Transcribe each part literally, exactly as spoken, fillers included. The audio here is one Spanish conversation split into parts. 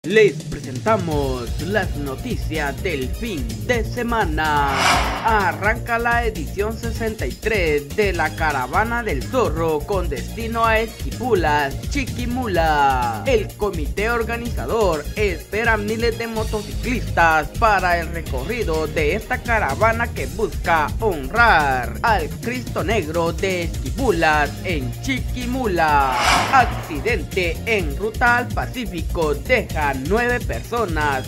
Les presentamos las noticias del fin de semana. Arranca la edición sesenta y tres de la Caravana del Zorro con destino a Esquipulas, Chiquimula. El comité organizador espera miles de motociclistas para el recorrido de esta caravana que busca honrar al Cristo Negro de Esquipulas en Chiquimula. Accidente en ruta al Pacífico deja nueve personas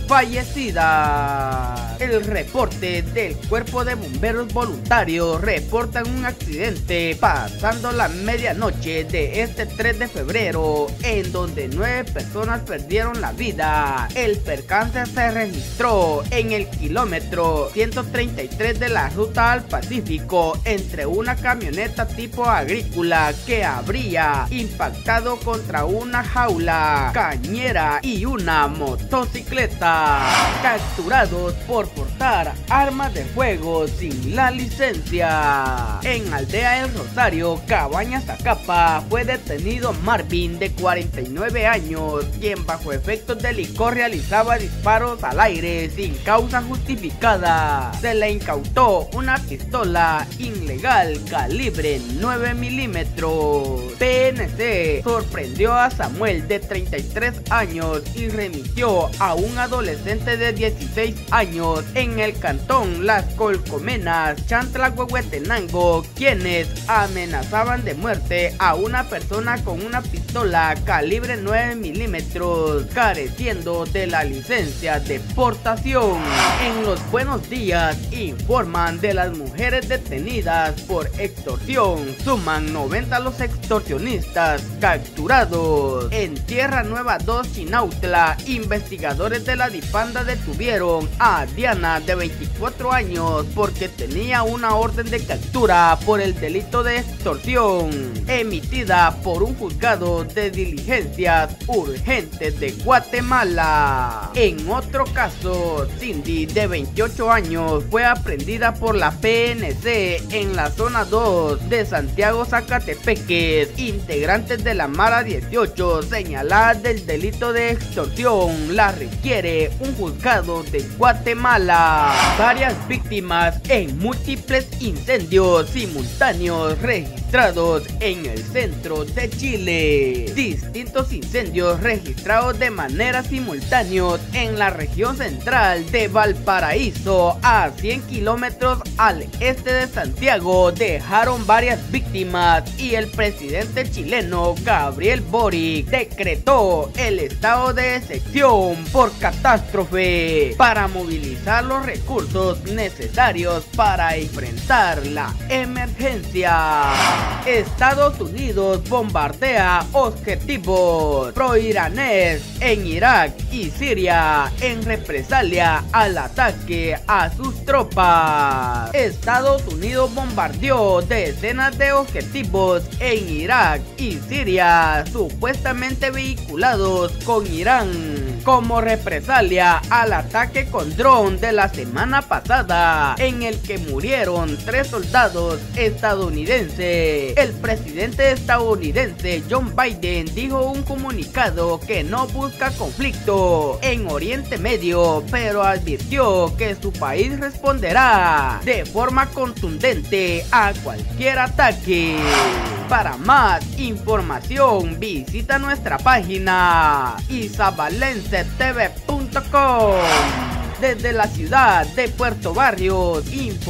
fallecidas. El reporte del Cuerpo de Bomberos Voluntarios reporta un accidente pasando la medianoche de este tres de febrero en donde nueve personas perdieron la vida. El percance se registró en el kilómetro ciento treinta y tres de la ruta al Pacífico entre una camioneta tipo agrícola que habría impactado contra una jaula cañera y una motocicleta. Capturados por portar armas de fuego sin la licencia. En Aldea El Rosario, Cabañas Zacapa, fue detenido Marvin, de cuarenta y nueve años, quien bajo efectos de licor realizaba disparos al aire sin causa justificada. Se le incautó una pistola ilegal calibre nueve milímetros. P N C sorprendió a Samuel, de treinta y tres años, y remitió a un adolescente de dieciséis años en el cantón Las Colcomenas, Chantla, Huehuetenango, quienes amenazaban de muerte a una persona con una pistola calibre nueve milímetros, careciendo de la licencia de portación. En los buenos días informan de las mujeres detenidas por extorsión. Suman noventa los extorsionistas capturados. En Tierra Nueva dos, Chinautla, investigadores de la Dipanda detuvieron a Diana, de veinticuatro años, porque tenía una orden de captura por el delito de extorsión, emitida por un juzgado de diligencias urgentes de Guatemala. En otro caso, Cindy, de veintiocho años, fue aprehendida por la P N C en la zona dos de Santiago, Zacatepeques. Integrantes de la Mara dieciocho, señaladas del delito de extorsión, la requiere un juzgado de Guatemala. Varias víctimas en múltiples incendios simultáneos registrados en el centro de Chile. Distintos incendios registrados de manera simultánea en la región central de Valparaíso, a cien kilómetros al este de Santiago, dejaron varias víctimas, y el presidente chileno Gabriel Boric decretó el estado de excepción por catástrofe para movilizar los recursos necesarios para enfrentar la emergencia. Estados Unidos bombardea objetivos proiraníes en Irak y Siria en represalia al ataque a sus tropas. Estados Unidos bombardeó decenas de objetivos en Irak y Siria, supuestamente vinculados con Irán, como represalia al ataque con dron de la semana pasada, en el que murieron tres soldados estadounidenses. El presidente estadounidense John Biden dijo en un comunicado que no busca conflicto en Oriente Medio, pero advirtió que su país responderá de forma contundente a cualquier ataque. Para más información visita nuestra página isabalense t v punto com. Desde la ciudad de Puerto Barrios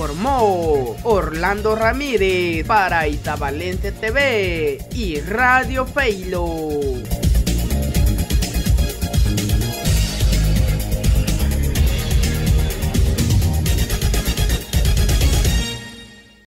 informó Orlando Ramírez para Isabalense T V y Radio Feilo.